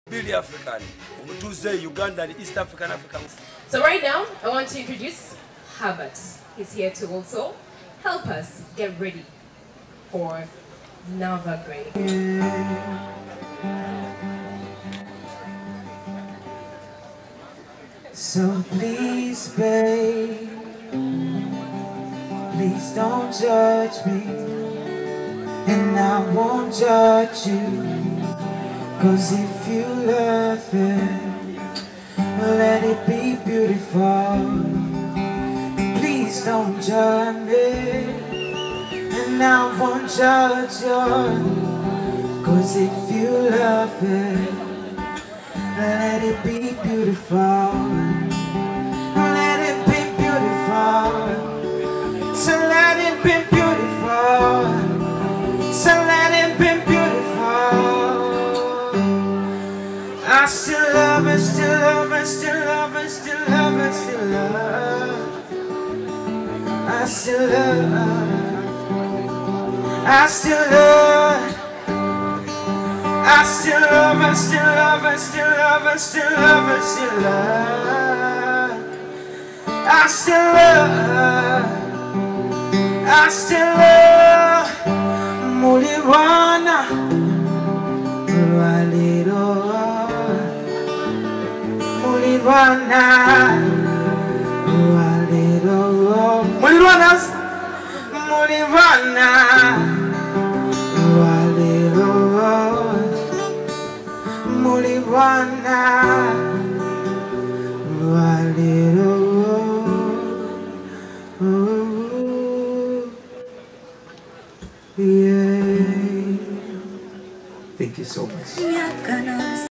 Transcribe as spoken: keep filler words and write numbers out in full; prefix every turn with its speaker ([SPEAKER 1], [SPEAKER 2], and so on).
[SPEAKER 1] Billy African, Tuesday, Uganda, and East African African.
[SPEAKER 2] So right now, I want to introduce Herbert. He's here to also help us get ready for Nava Grade.
[SPEAKER 3] So please, babe, please don't judge me, and I won't judge you. Cause if you love it, let it be beautiful. Please don't judge me, and I won't judge you. Cause if you love it, let it be beautiful. Let it be beautiful. So let it be beautiful. So let it be beautiful. I still love her, still love her, still love her, still love her, still love. I still love. I still love. I still love her, still love her, still love her, still love her, still love. I still love. I still love. Muliwana, Waliro. Muliwana, Waliro. Muliwanas, Muliwana, Waliro. Muliwana, Waliro. Yeah. Thank you so much.